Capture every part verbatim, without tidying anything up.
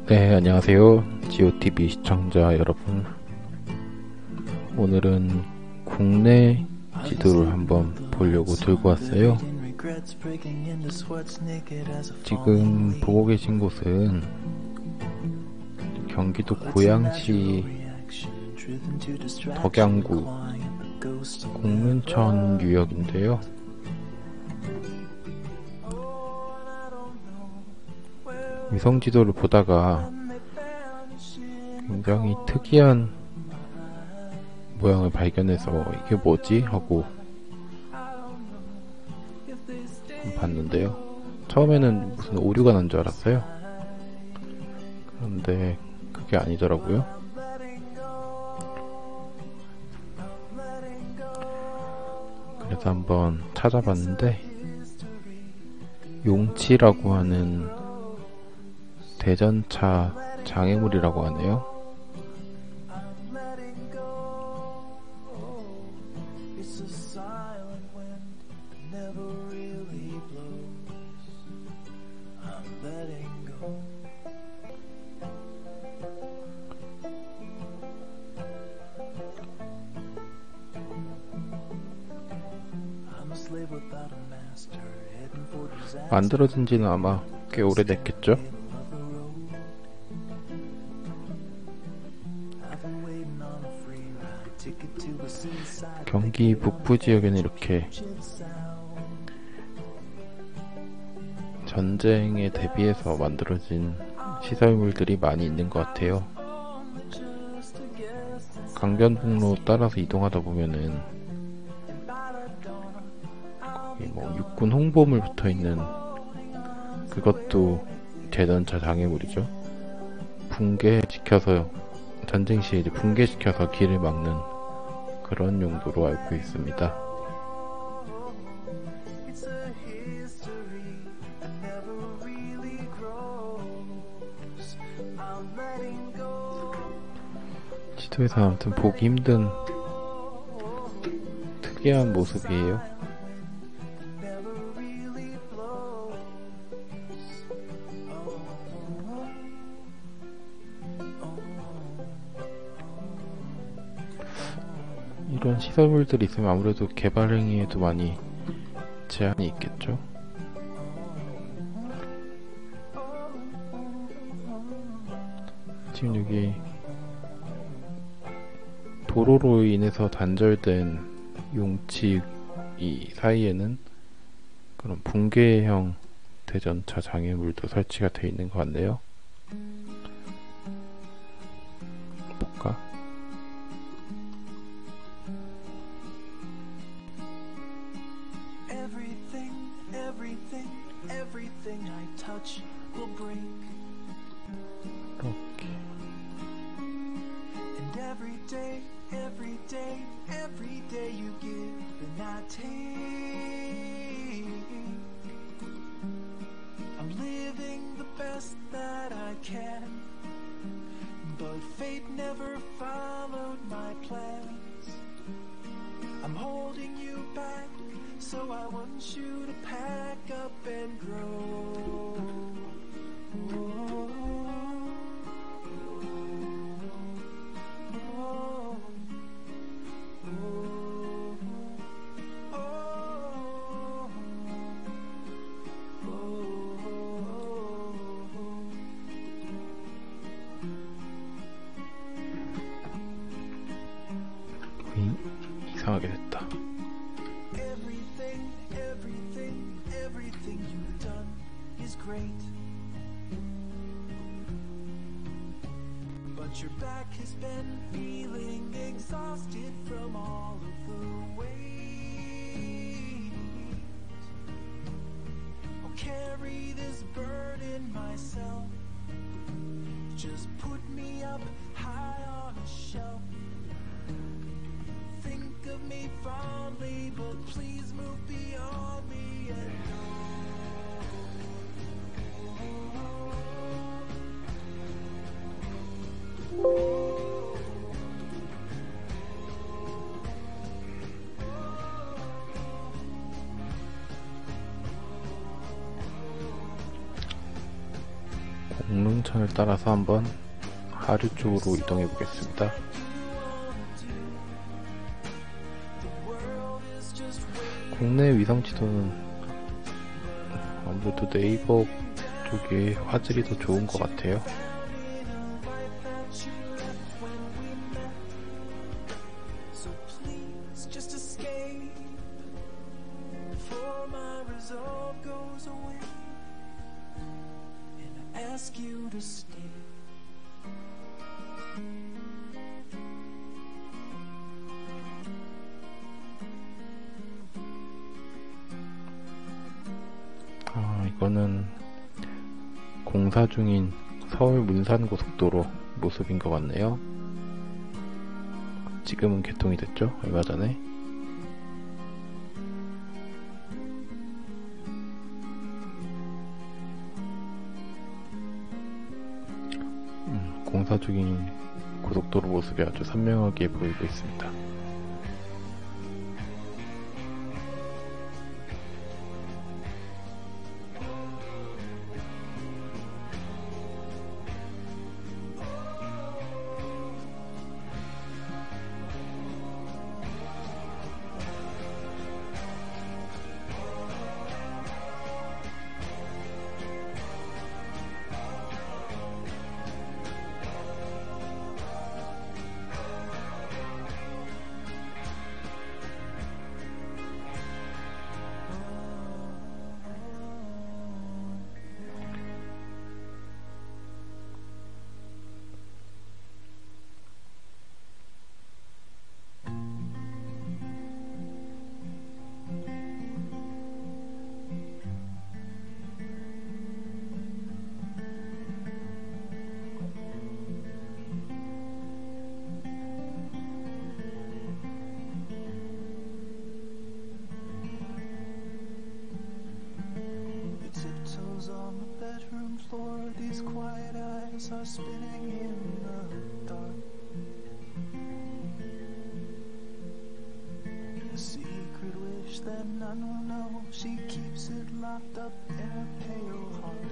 네, 안녕하세요. 지오티비 시청자 여러분. 오늘은 국내 지도를 한번 보려고 들고 왔어요. 지금 보고 계신 곳은 경기도 고양시 덕양구 공문천 유역인데요. 위성지도를 보다가 굉장히 특이한 모양을 발견해서 이게 뭐지? 하고 봤는데요. 처음에는 무슨 오류가 난 줄 알았어요. 그런데 그게 아니더라고요. 그래서 한번 찾아봤는데 용치라고 하는 대전차 장애물이라고 하네요. 만들어진 지는 아마 꽤 오래됐겠죠? 경기 북부 지역에는 이렇게 전쟁에 대비해서 만들어진 시설물들이 많이 있는 것 같아요. 강변북로 따라서 이동하다 보면은 뭐 육군 홍보물 붙어있는 그것도 대전차 장애물이죠. 붕괴시켜서 전쟁 시에 이제 붕괴시켜서 길을 막는 그런 용도로 알고 있습니다. 지도에서 아무튼 보기 힘든 특이한 모습이에요. 이런 시설물들이 있으면 아무래도 개발 행위에도 많이 제한이 있겠죠. 지금 여기 도로로 인해서 단절된 용치 이 사이에는 그런 붕괴형 대전차 장애물도 설치가 되어 있는 것 같네요. 볼까? 이렇게 Every day, every day, every day you give and I take. I'm living the best that I can, but fate never followed my plans. I'm holding you back, so I want you to pack up and grow. 이상하게 됐다. Everything, everything, everything you've done is great. But your back has been feeling exhausted from all of the weight. I'll carry this burden myself. Just put me up high on a shelf. Think of me fondly, but please move beyond me and 공릉천을 따라서 한번 하류 쪽으로 이동해 보겠습니다. 국내 위성 지도는 아무래도 네이버 쪽에 화질이 더 좋은 것 같아요. 아, 이거는 공사 중인 서울 문산 고속도로 모습인 것 같네요. 지금은 개통이 됐죠? 얼마 전에. 음, 공사 중인 고속도로 모습이 아주 선명하게 보이고 있습니다. These quiet eyes are spinning in the dark. A secret wish that none will know. She keeps it locked up in her pale heart.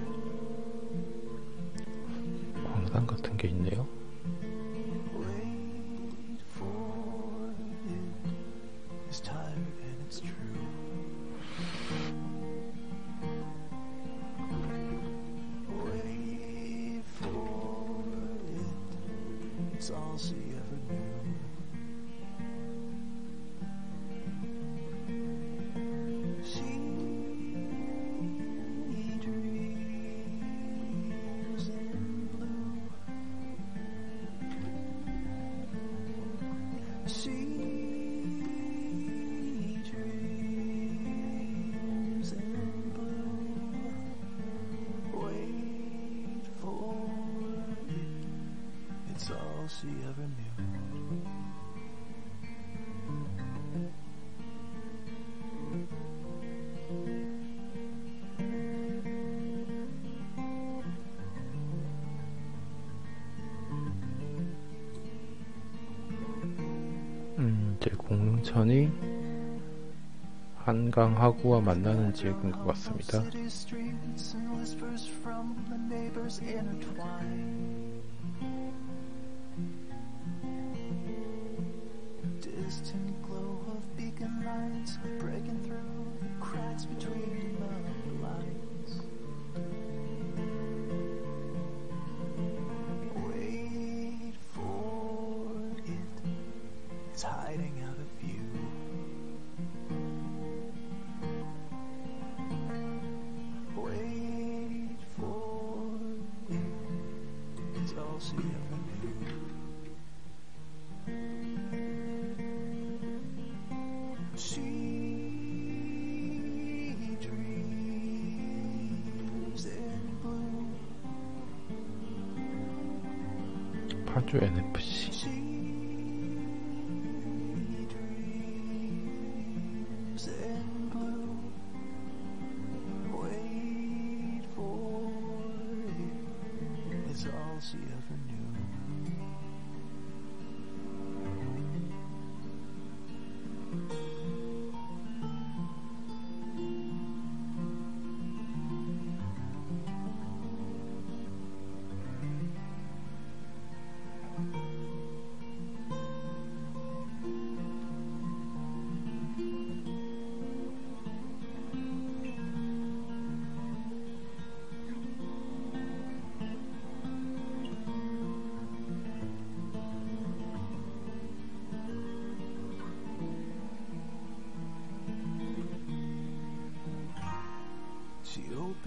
광산 같은 게 있네요. Wait for it. It's tired and it's true. It's all she ever knew. She dreams in blue. She dreams in blue. Wait for it. It's all she ever knew. 음, 이제 공릉천이 한강하구와 만나는 지역인 것 같습니다. Distant glow of beacon lights breaking through the cracks between the blinds. Wait for it. It's hiding out of view. Wait for it. It's all she ever knew. She dreams in blue. 파주 엔에프씨. She dreams in blue. Wait for it. It's all she ever knew.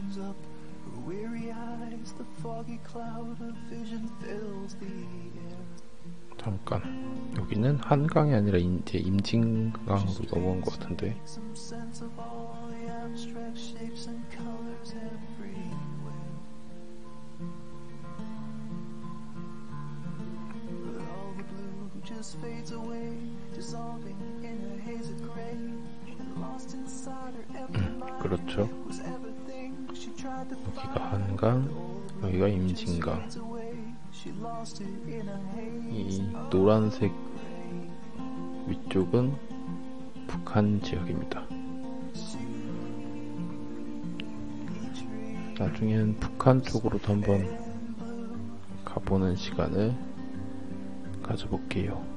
close up her weary eyes. The foggy cloud of vision fills the air. 잠깐, 여기는 한강이 아니라 이제 임진강으로 넘어온 것 같은데. Some sense of all the abstract shapes and colors everywhere. But all the blue just fades away, dissolving in a haze of gray. And lost inside her every mind 그렇죠. was everything she tried to 여기가 find. 한강, 여기가 임진강. Fades away, she lost it in a haze. 이 노란색 위쪽은 북한 지역입니다. 나중엔 북한 쪽으로도 한번 가보는 시간을 가져볼게요.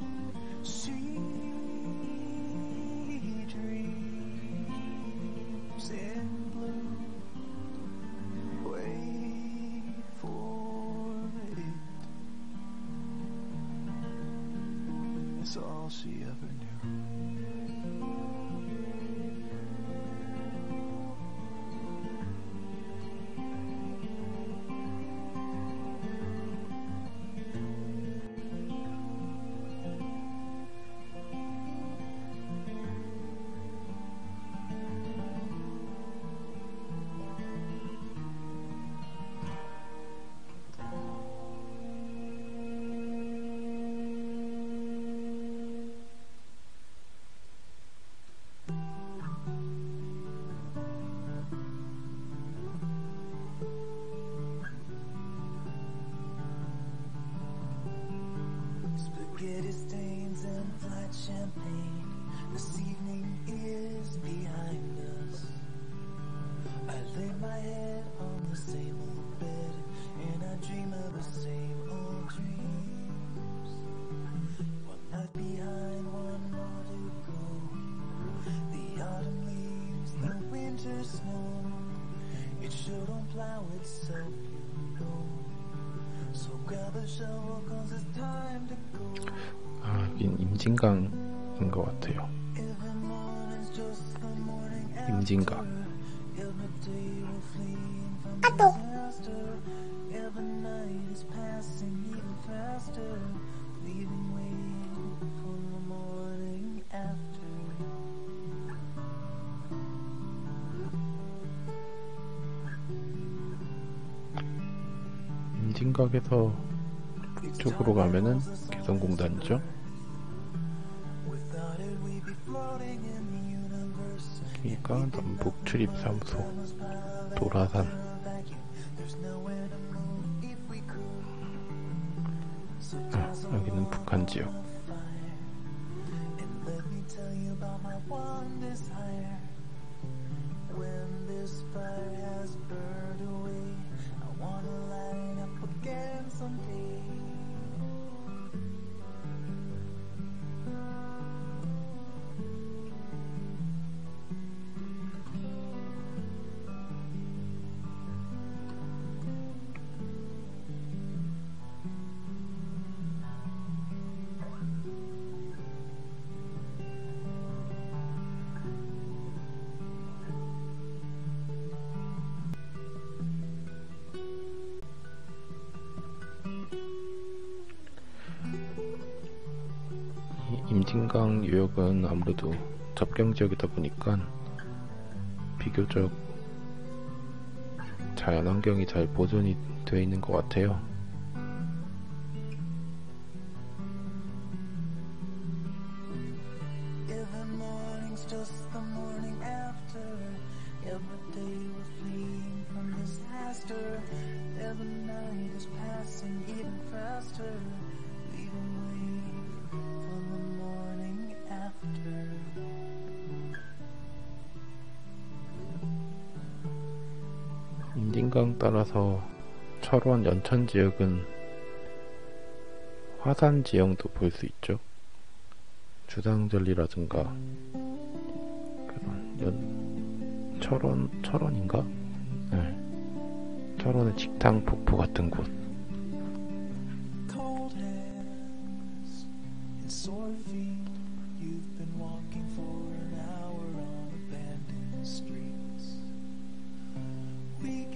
That's all she ever knew. Spaghetti stains and flat champagne. This evening is behind us. I lay my head on the same old bed, and I dream of the same old dreams. One night behind, one more to go. The autumn leaves, the winter snow. It sure don't plow itself, you know. So grab a shovel, 'cause it's time to go. 아, 여긴 임진강인 것 같아요. Every morning's just the morning 임진강. Every day we're fleeing from disaster. Every night is passing even faster, leaving waiting for the morning after. 임진강에서 북쪽으로 가면은 개성공단이죠. Without it we'd be floating in the universe. 여기가 남북 출입사무소 도라산. There's nowhere to move if we could. So 아, 여기는 북한 지역. And let me tell you about my one desire. When this fire has burned away, I wanna light up again someday. 이 임진강 유역은 아무래도 접경 지역이다 보니까 비교적 자연 환경이 잘 보존이 되어 있는 것 같아요. Every morning's just the morning after. Every day we're fleeing from disaster. Every night is passing even faster, leaving waiting for the morning after. 임진강 따라서 철원 연천 지역은 화산 지형도 볼 수 있죠. 주상절리라든가 그런 연 철원 철원인가? 네. 철원의 직탕 폭포 같은 곳. Cold hands and sore feet. You've been walking for an hour on abandoned streets. We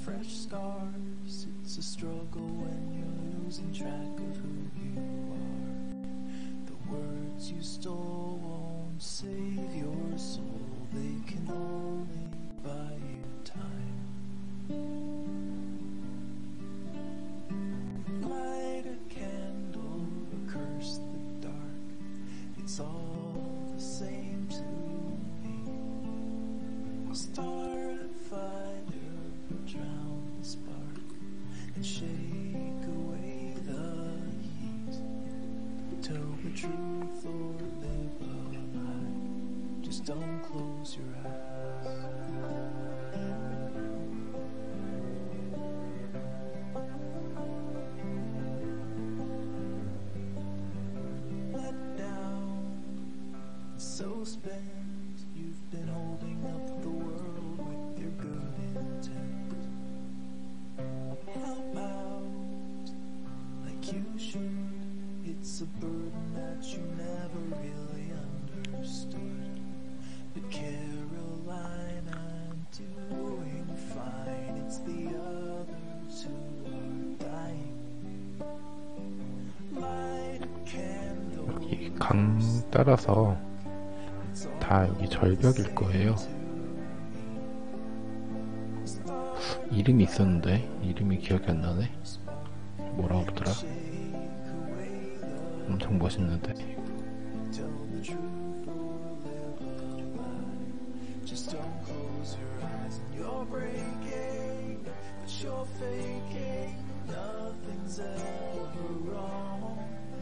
fresh stars. It's a struggle when you're losing track of who you are. The words you stole won't save your soul, they can only buy you time. Light a candle or curse the dark, it's all the same to me. Start a fire, drown the spark, and shake away the heat. Tell the truth or live a lie, just don't close your eyes. Let down, so spent, you've been holding up the world with your good intent. Help out like you should, it's a burden that you never really understood. But Caroline, I'm doing fine, it's the others who are dying. Light a candle. 여기 강 따라서 다 여기 절벽일 거예요. 이름이 있었는데 이름이 기억이 안 나네. 뭐라 그러더라. 엄청 멋있는데. Just don't close your eyes and you're breaking, but you're faking, nothing's ever wrong.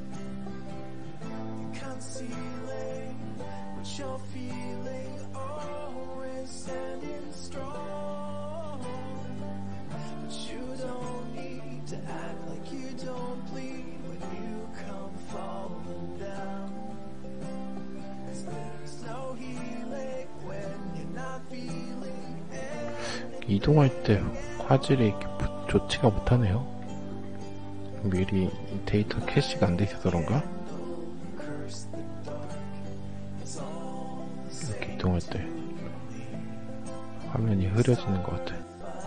Concealing what you're feeling, always standing strong. But you don't need to act like you don't bleed when you come falling down. 'Cause there's no healing when you're not feeling anything. 이동할 때 화질이 좋지가 못하네요. 미리 데이터 캐시가 안 돼 있어서 그런가? 이렇게 이동할 때 화면이 흐려지는 것 같아.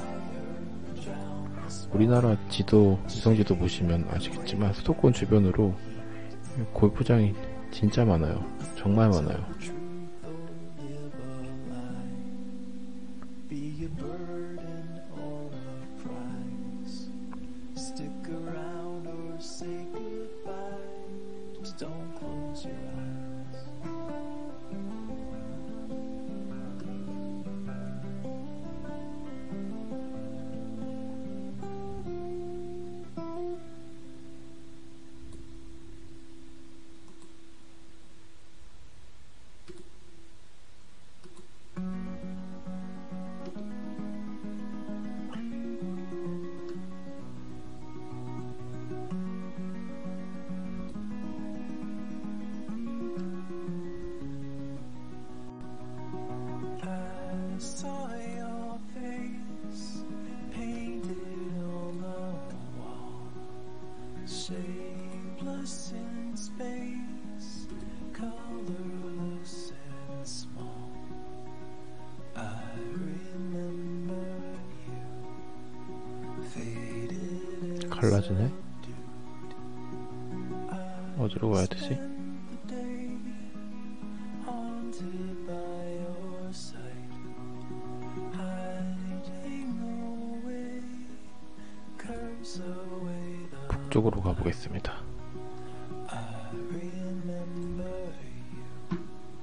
우리나라 지도, 위성지도 보시면 아시겠지만 수도권 주변으로 골프장이 진짜 많아요. 정말 많아요. Shapeless in space, colorless and small. I remember you, faded. 갈라지네? 어디로 가야 되지? Haunted by your sight, hiding away, curse away the. 북쪽으로 가보겠습니다. I remember you,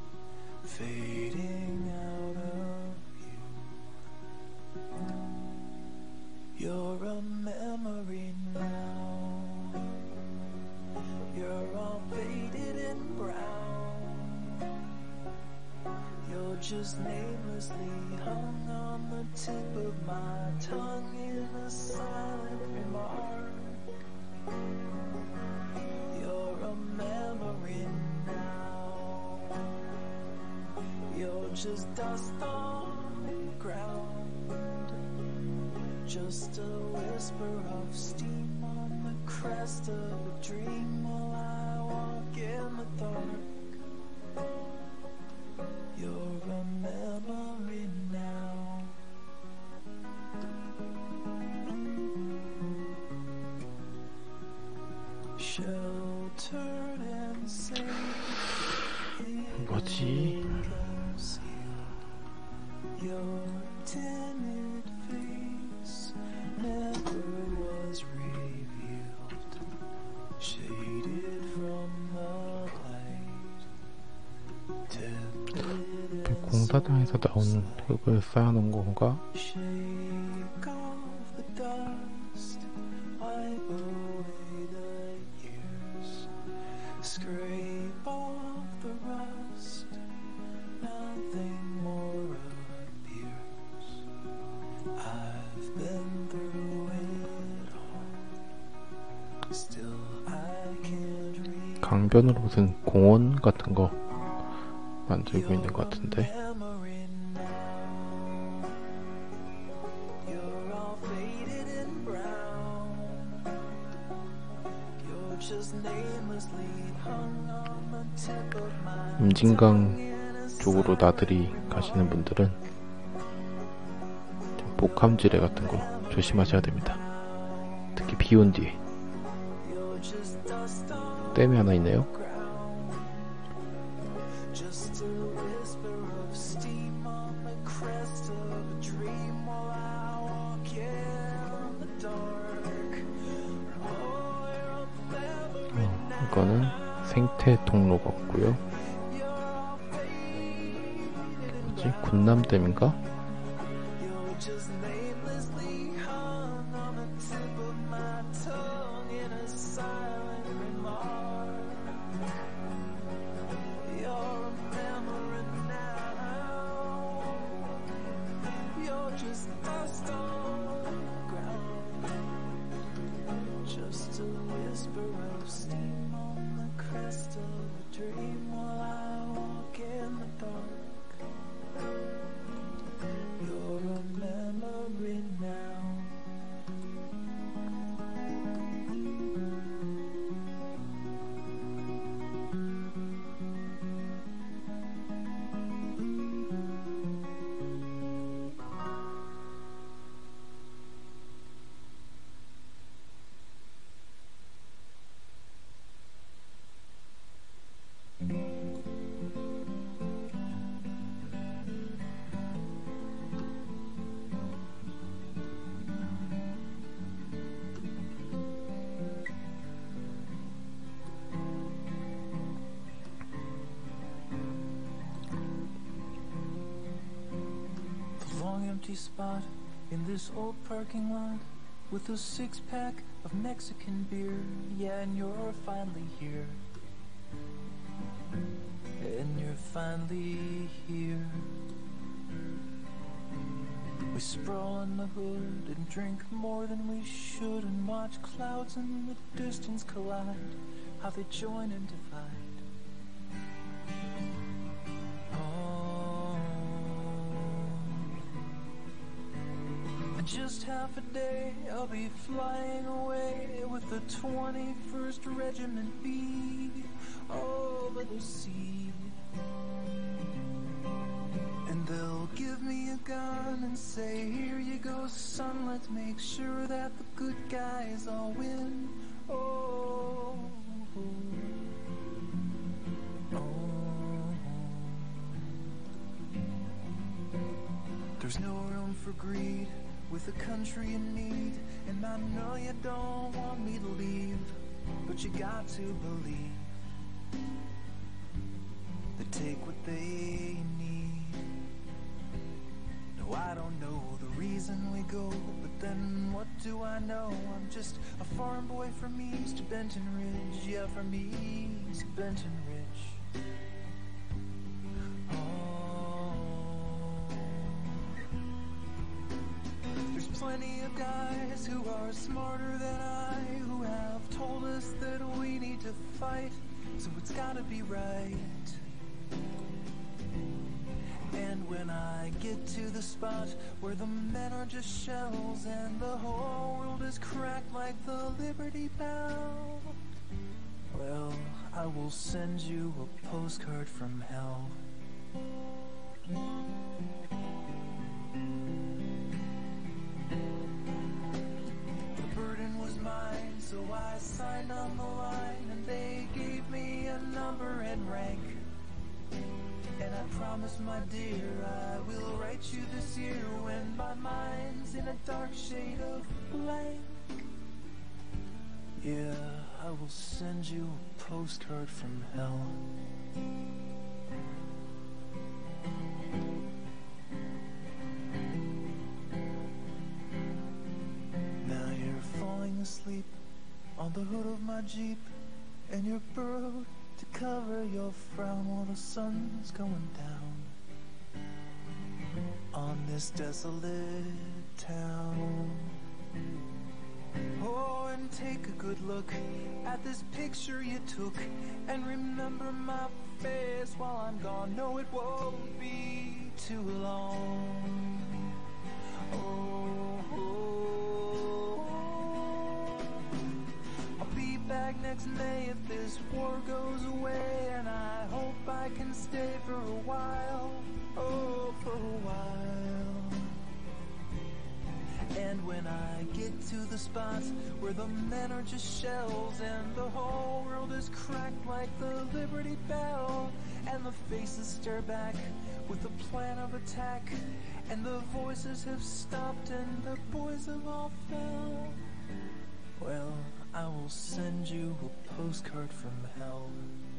fading out of you. You're a memory now. You're all faded and brown. You're just namelessly hung on the tip of my tongue in a silent remark. You're a memory now. You're just dust on the ground, just a whisper of steam on the crest of a dream while I walk in the dark. You're a memory now. 어디지? Your timid face never was revealed, shaded from the light, tempted 공사장에서 나온 흙을 쌓아놓은 건가? shake off the dust, wipe away the years, scrape off the rust, nothing more appears. I've been through it all, still I can't read 강변으로 무슨 공원 같은 거 만들고 있는 것 같은데. memory now. You're all faded and brown. You're just namelessly hung on the tip of my 임진강 쪽으로 나들이 가시는 분들은 좀 목함지뢰 같은 거 조심하셔야 됩니다. 특히 비 온 뒤에. You're just dust on 댐이 하나 있네요. the ground. Just a whisper of steam on the crest of a dream while I walk in the dark. Oh, you're a memory 어, 이거는 생태 통로 같고요. 뭐지? 군남댐인가? You're just namelessly hung on the tip of my tongue in a silent remark. You're a memory now. You're just dust on the ground. Just a whisper of steam on the crest of a dream while I walk in the dark. You're a memory now. The long empty spot in this old parking lot with a six pack of Mexican beer. Yeah, and you're finally here. And you're finally here. We sprawl in the hood and drink more than we should and watch clouds in the distance collide, how they join and divide. Oh, in just half a day I'll be flying away with the twenty-first Regiment B over the sea. And they'll give me a gun and say, here you go, son, let's make sure that the good guys all win. Oh, oh. There's no room for greed with a country in need, and I know you don't want me to leave, but you got to believe they take what they need. No, I don't know the reason we go, but then what do I know? I'm just a farm boy from East Benton Ridge. Yeah, from East Benton Ridge. Oh, there's plenty of guys who are smarter than I, who have told us that we need to fight, so it's gotta be right. And when I get to the spot where the men are just shells and the whole world is cracked like the Liberty Bell, well, I will send you a postcard from hell. The burden was mine, so I signed on the line, and they gave me a number and rank. And I promise, my dear, I will write you this year when my mind's in a dark shade of blank. Yeah, I will send you a postcard from hell. Now you're falling asleep on the hood of my Jeep, and you're burrowed to cover your frown while the sun's going down on this desolate town. Oh, and take a good look at this picture you took, and remember my face while I'm gone. No, it won't be too long. Oh, oh, oh. I'll be back next May if this war goes away, and I hope I can stay for a while. Oh, for a while. And when I get to the spots where the men are just shells and the whole world is cracked like the Liberty Bell, and the faces stare back with a plan of attack, and the voices have stopped and the boys have all fell, well, I will send you a postcard from hell.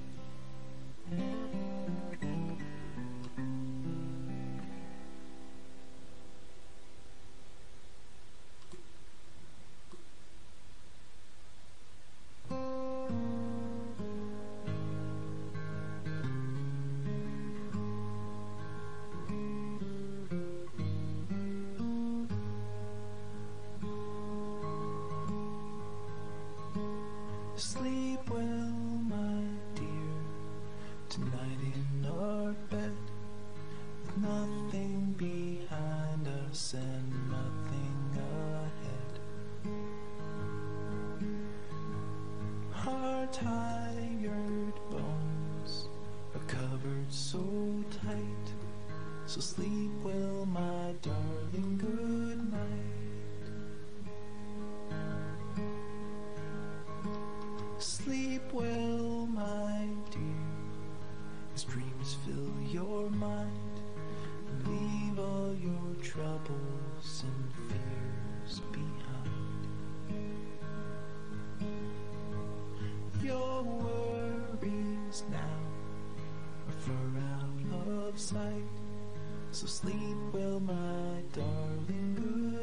Sleep well, my dear, tonight in our bed, with nothing behind us and nothing ahead. Our tired bones are covered so tight, so sleep well, my darling, good night. Sleep well, my dear, as dreams fill your mind, and leave all your troubles and fears behind. Your worries now are far out of sight, so sleep well, my darling, good